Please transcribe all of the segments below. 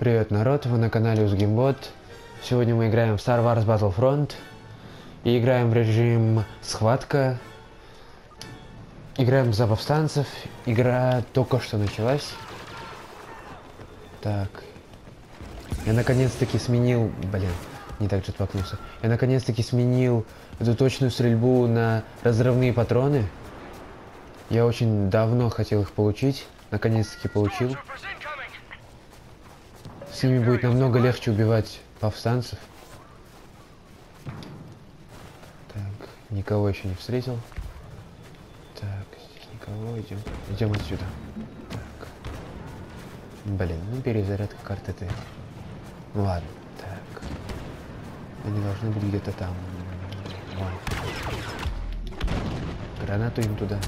привет, народ, вы на канале Узгеймбот. Сегодня мы играем в Star Wars Battlefront. И играем в режим схватка. Играем за повстанцев. Игра только что началась. Так. Я наконец-таки сменил... Блин, не так же споткнулся. Я наконец-таки сменил эту точную стрельбу на разрывные патроны. Я очень давно хотел их получить. Наконец-таки получил. С ними будет намного легче убивать повстанцев. Так, никого еще не встретил. Так, здесь никого, идем отсюда. Так. Блин, ну перезарядка карты Т. Ну ладно, так. Они должны быть где-то там. Вон. Гранату им туда.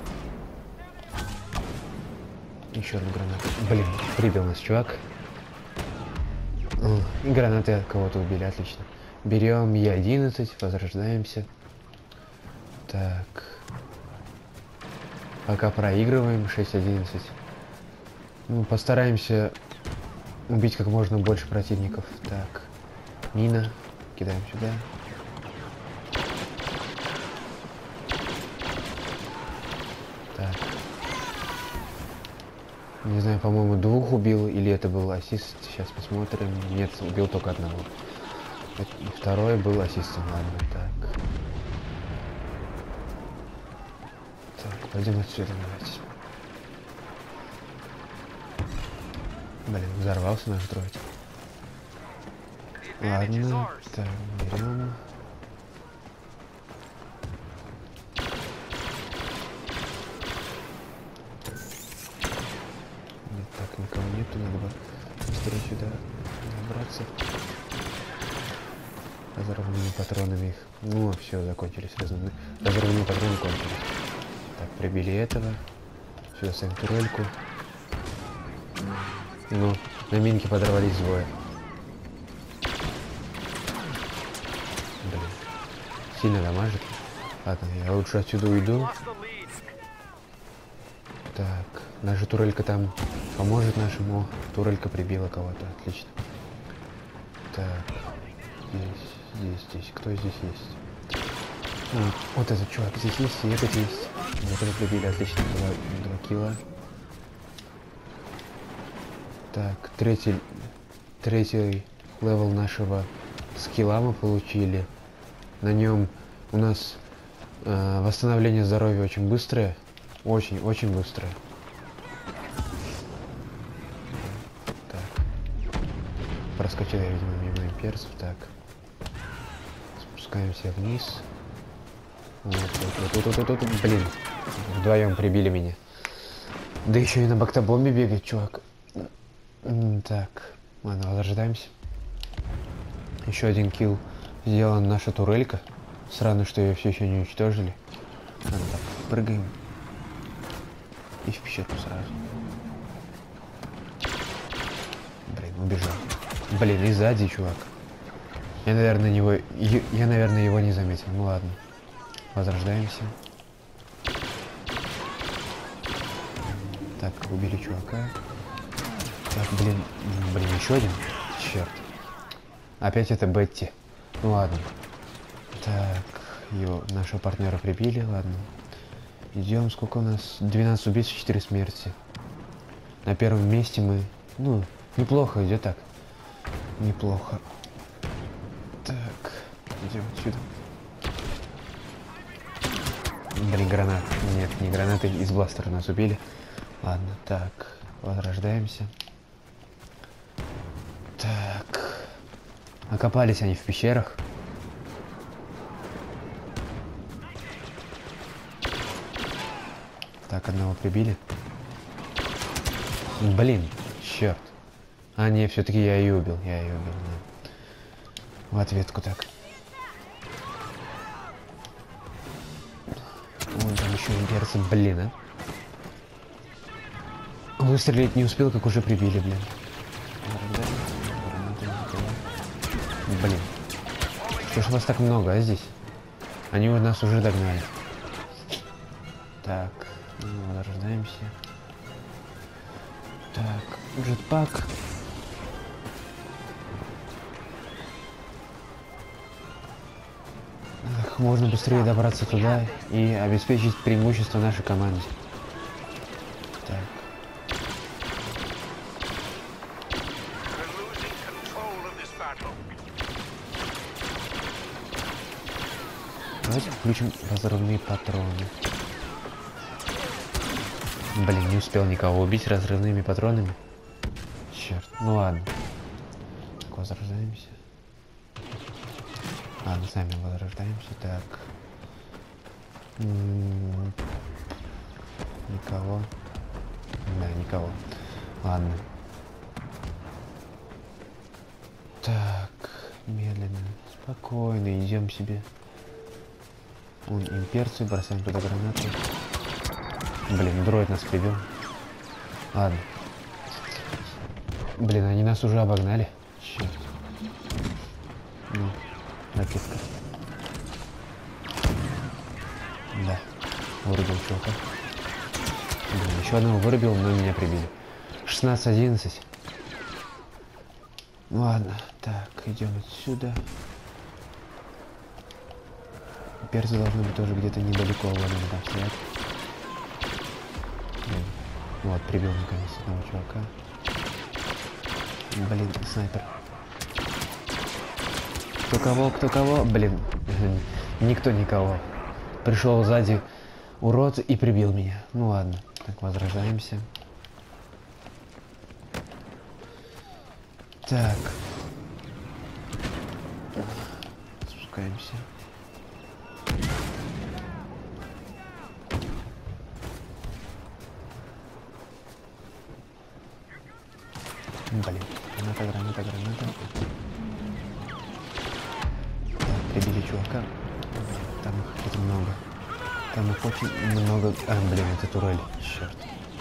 Еще одну гранату. Блин, прибил нас чувак. И гранаты от кого-то убили, отлично. Берем Е11, возрождаемся. Так. Пока проигрываем 6-11. Ну, постараемся убить как можно больше противников. Так. Мина. Кидаем сюда. Так. Не знаю, по-моему, двух убил, или это был ассист. Сейчас посмотрим. Нет, убил только одного. И второй был ассистом. Ладно, так. Так, пойдем отсюда, давайте. Блин, взорвался наш дроид. Ладно, так, берем. Так, никого нету, надо бы быстрее сюда набраться. Разорванными патронами их. Ну, все, закончились разорванные патроны кончились. Так, прибили этого. Сюда ставим турельку. Ну, на минке подорвались двое. Блин, сильно дамажит. Ладно, я лучше отсюда уйду. Так, наша турелька там поможет нашему. Турелька прибила кого-то, отлично. Так, здесь. Кто здесь есть? А, вот этот чувак здесь есть, и этот есть. Вот это прибили, отлично, 2 килла. Так, третий левел нашего скилла мы получили. На нем у нас восстановление здоровья очень быстрое. Очень быстрое. Так. Проскочили, видимо, мимо имперцев. Так. Спускаемся вниз. Вот. Блин. Вдвоем прибили меня. Да еще и на бактобомбе бегает, чувак. Так. Ладно, возрождаемся. Еще один килл сделан наша турелька. Странно, что ее все еще не уничтожили. Ладно, так, прыгаем. И в пещеру сразу. Блин, убежал. Блин, и сзади, чувак. Я, наверное, его не заметил. Ну ладно. Возрождаемся. Так, убили чувака. Так, блин, еще один. Черт. Опять это Бетти. Ну ладно. Так, нашего партнера прибили, ладно. Идем, сколько у нас? 12 убийств, 4 смерти. На первом месте мы... Ну, неплохо идет так. Неплохо. Так, идем отсюда. Блин, гранат. Нет, не гранаты, из бластера нас убили. Ладно, так, возрождаемся. Так. Окопались они в пещерах. Так, одного прибили. Блин, черт. А, не, все-таки я ее убил. Да. В ответку так. Вон там еще имперцы, блин, а. Выстрелить не успел, как уже прибили, блин. Блин. Что ж вас так много, а здесь? Они у нас уже догнали. Так. Возрождаемся. Так, джетпак. как можно быстрее добраться туда и обеспечить преимущество нашей команде. Так. Давайте включим разрывные патроны. Блин, не успел никого убить разрывными патронами. Черт, ну ладно. Так, возрождаемся. Ладно, сами возрождаемся. Так. Никого. Да, никого. Ладно. Так, медленно, спокойно идем себе. Вон имперцию, бросаем туда гранату. Блин, дроид нас прибил. Ладно. Блин, они нас уже обогнали. Черт. Ну, ракетка. Да, вырубил чувака. Блин, еще одного вырубил, но меня прибили. 16-11. Ладно, так, идем отсюда. Перцы должны быть тоже где-то недалеко, вон они там стоят. Вот, прибил наконец одного чувака. Блин, снайпер. Кто кого? Блин, никто никого. Пришел сзади урод и прибил меня. Ну ладно, так, возрождаемся. Так. Спускаемся. Блин, граната. Так, прибили чувака. Там их это много. Там их очень много. А, блин, это турель. Черт.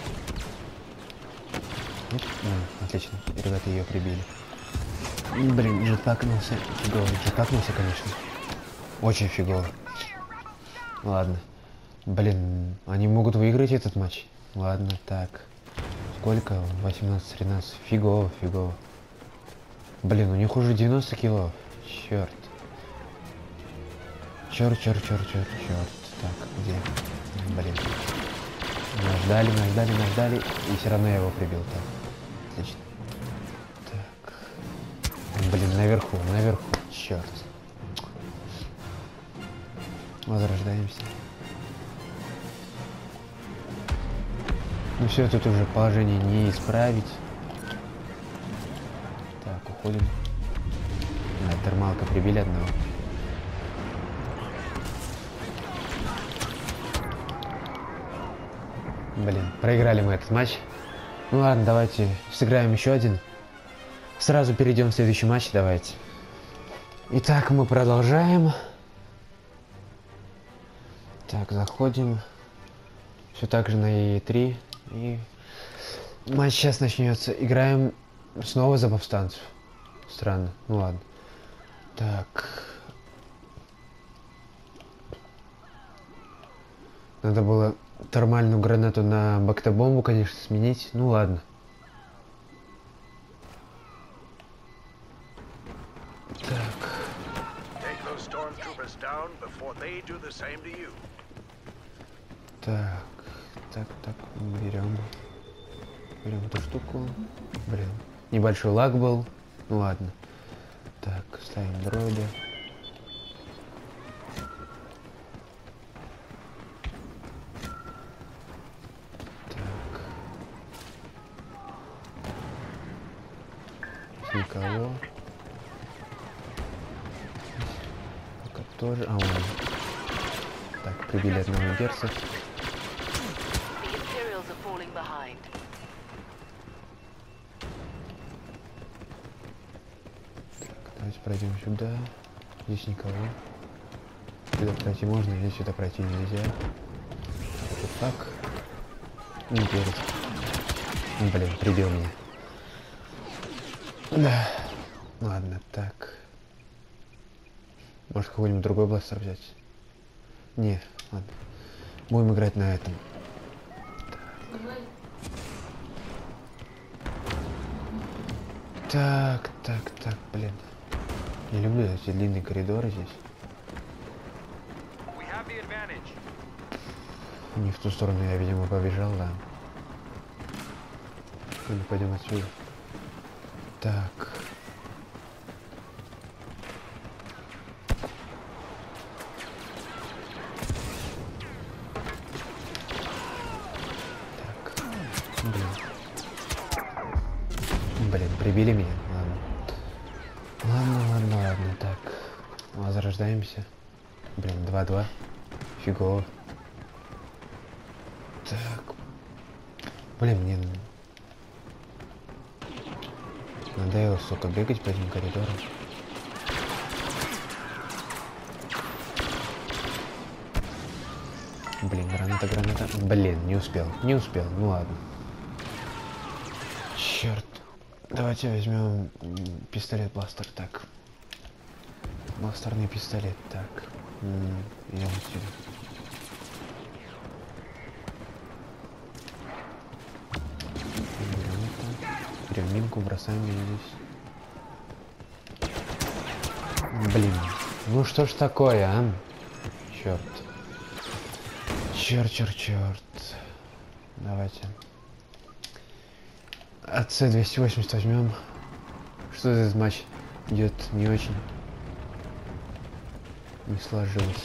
Отлично, ребята ее прибили. Блин, джетпакнулся. Фигово. Джетпакнулся, конечно. Очень фигово. Ладно. Блин, они могут выиграть этот матч. Ладно, так. Сколько? 18-13. Фигово. Блин, у них уже 90 килов. Черт. Черт. Так, где? Блин. Нас ждали. И все равно я его прибил. Так. Отлично. Так. Блин, наверху. Черт. Возрождаемся. Ну все, тут уже положение не исправить. Так, уходим. Термалка прибили одного. Блин, проиграли мы этот матч. Ну ладно, давайте сыграем еще один. Сразу перейдем в следующий матч, давайте. Итак, мы продолжаем. Так, заходим. Все так же на Е3. И матч сейчас начнется. Играем снова за повстанцев. Странно. Ну ладно. Так. Надо было термальную гранату на бактобомбу, конечно, сменить. Ну ладно. Так. Так, берем эту штуку. Блин, небольшой лаг был. Ну ладно. Так, ставим дроида. Так. Никого. Пока тоже. А, он. Так, прибили одного имперца. Давайте пройдем сюда. Здесь никого. Сюда пройти можно, здесь сюда пройти нельзя. Вот так. Не перец. Блин, прибил меня. Да. Ладно, так. Может, какой-нибудь другой бластер взять? Не, ладно. Будем играть на этом. Так, блин. Не люблю эти длинные коридоры здесь. Не в ту сторону я, видимо, побежал, да. Ну, пойдем отсюда. Так. Так. Блин, прибили меня. Ладно. Так. Возрождаемся. Блин, 2-2. Фигово. Так. Блин, мне надоело, сука, бегать по этим коридорам. Блин, граната. Блин, не успел. Ну ладно. Черт. Давайте возьмем пистолет-бластер. Так. Бластерный пистолет. Так. Идем отсюда. Берем минку, бросаем ее здесь. Блин. Ну что ж такое, а? Черт. Черт. Давайте. АЦ-280 возьмем. Что за этот матч идет не очень. Не сложилось.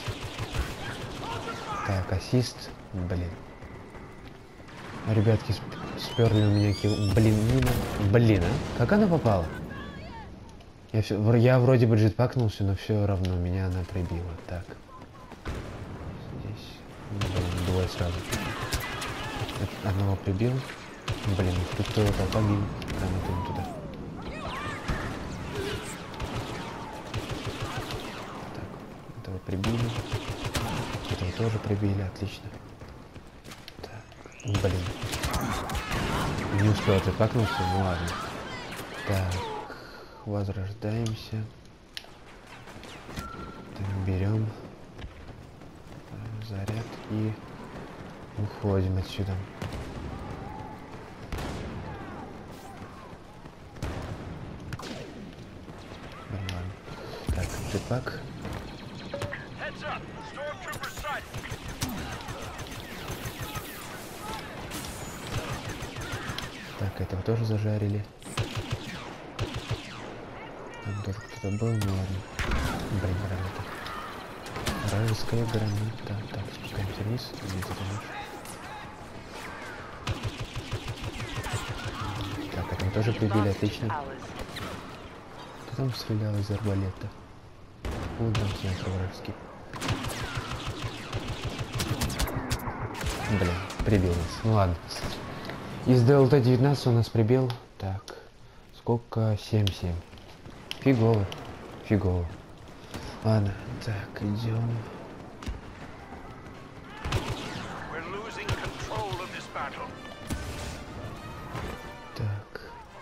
Так, ассист. Блин. Ребятки сперли у меня килл. Блин, мина. Блин, а? Как она попала? Я вроде бы джетпакнулся, но все равно меня она прибила. Так. Здесь. Блин, двое сразу. Одного прибил. Блин, тут толпа мин. Гранатами туда. Так, этого прибили. Этого тоже прибили, отлично. Так, блин. Не успел джетпакнуться, ну ладно. Так, возрождаемся. Так, берем заряд и уходим отсюда. Нормально. Так, джетпак. Так, этого тоже зажарили. Там тоже кто-то был, ну ладно. Блин, граната. Вражеская граната. Так, спускаемся вниз. Где ты думаешь? Так, этого тоже прибили, отлично. Кто там стрелял из арбалета? Вон там снайпер вражеский. Блин, прибил нас. Ну ладно. Из ДЛТ-19 у нас прибил. Так, сколько? 7-7. Фигово. Ладно, так, идем. Так.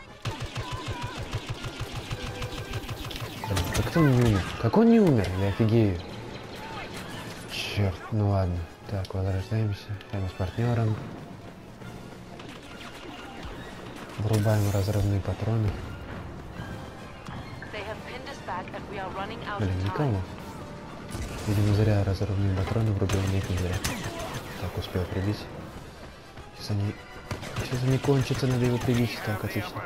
Блин, как он не умер? Как он не умер? Я офигею. Черт, ну ладно. Так, возрождаемся. Рядом с партнером. Врубаем разрывные патроны. Блин, никого. Видимо, зря разрывные патроны врубил, нет, не зря. Так, успел прибить. Сейчас они кончатся, надо его прибить. Так, отлично.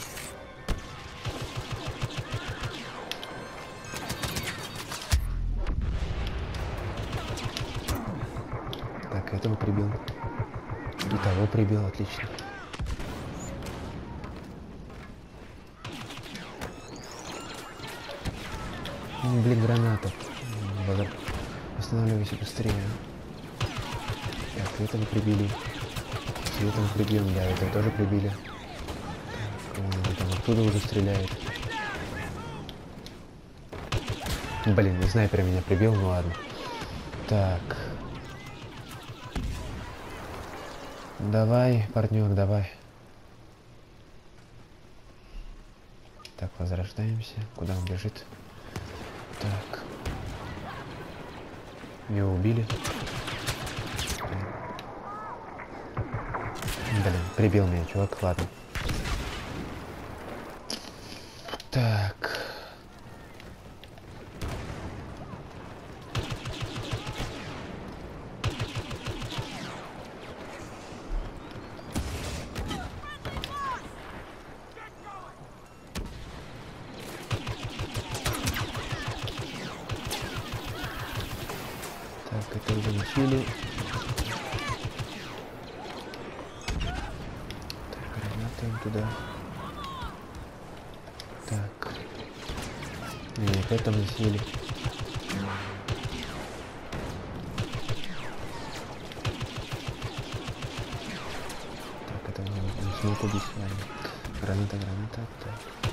Так, этого прибил. И того прибил, отлично. Блин, гранатов. Останавливайся быстрее. Так, этого прибили. Этого прибьем, да, этого тоже прибили. Так, он там оттуда уже стреляет. Блин, снайпер меня прибил, ну ладно. Так. Давай, партнер, давай. Так, возрождаемся. Куда он бежит? Так. Его убили. Блин, прибил меня, чувак, ладно. Так. Так, это уже учили. Так, гранаты им туда. Так. Нет, это мы съели. Так, это не смог убить с вами. Граната. Так.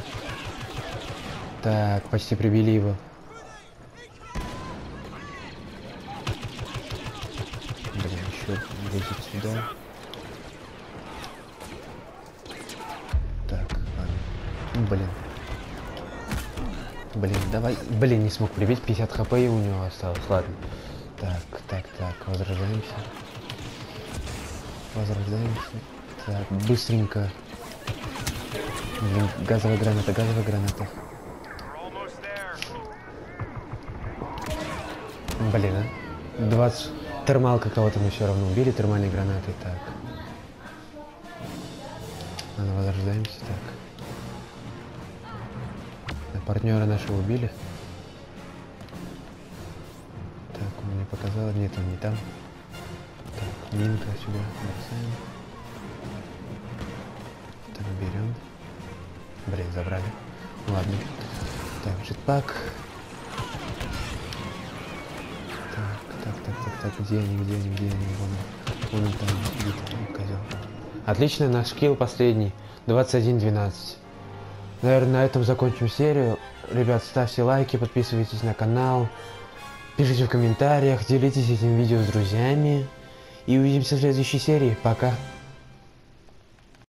Так, почти прибили его. Блин, еще лезет сюда. Так, ладно. Блин, давай. Блин, не смог прибить. 50 хп и у него осталось. Ладно. Так. Возрождаемся. Так, быстренько. Блин, газовая граната. Блин, а? 20. Термалка кого-то мы все равно убили. Термальные гранаты. Так. Ладно, возрождаемся. Так. Партнера нашего убили. Так, он мне показал. Нет, он не там. Так, минка сюда бросаем. Так, берем. Блин, забрали. Ладно. Так, джетпак. Так, где они? Вон он там, где-то, козел. Отлично, наш килл последний. 21-12. Наверное, на этом закончим серию. Ребят, ставьте лайки, подписывайтесь на канал. Пишите в комментариях, делитесь этим видео с друзьями. И увидимся в следующей серии. Пока.